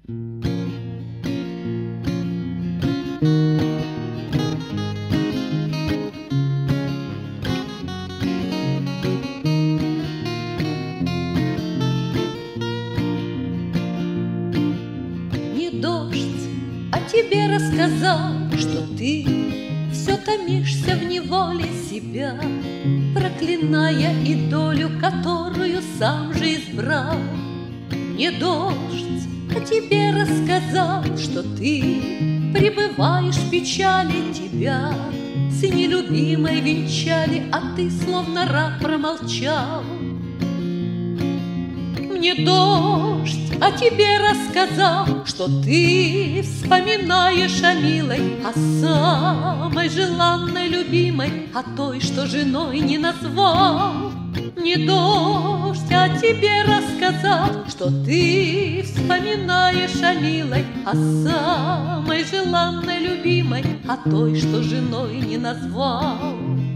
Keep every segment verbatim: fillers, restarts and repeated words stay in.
Не дождь о тебе рассказал, что ты все томишься в неволе себя, проклиная и долю, которую сам же избрал. Не дождь о тебе рассказал, что ты пребываешь в печали, тебя с нелюбимой венчали, а ты словно раб промолчал. Мне дождь о тебе рассказал, что ты вспоминаешь о милой, о самой желанной любимой, о той, что женой не назвал. Мне дождь о тебе рассказал, что ты вспоминаешь о милой, о самой желанной любимой, о той, что женой не назвал.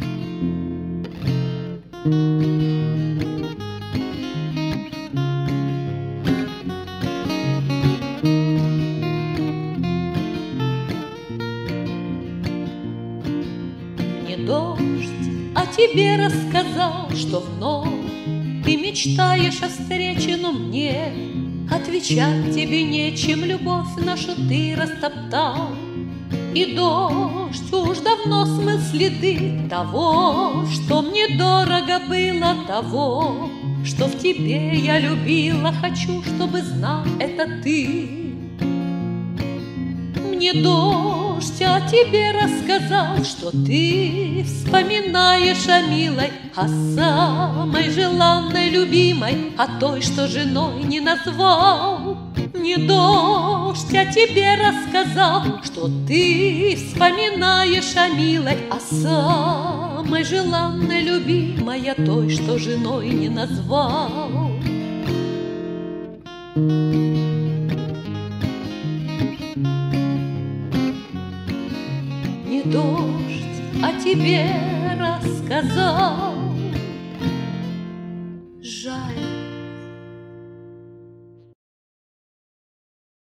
Мне дождь о тебе рассказал, что вновь ты мечтаешь о встрече, но мне отвечать тебе нечем, любовь нашу ты растоптал. И дождь уж давно смыл следы того, что мне дорого было, того, что в тебе я любила. Хочу, чтобы знал это ты. Мне дождь о тебе рассказал, что ты вспоминаешь о милой, о самой желанной любимой, о той, что женой не назвал. Мне дождь о тебе рассказал, что ты вспоминаешь о милой, о самой желанной любимой, о той, что женой не назвал. Мне дождь о тебе рассказал.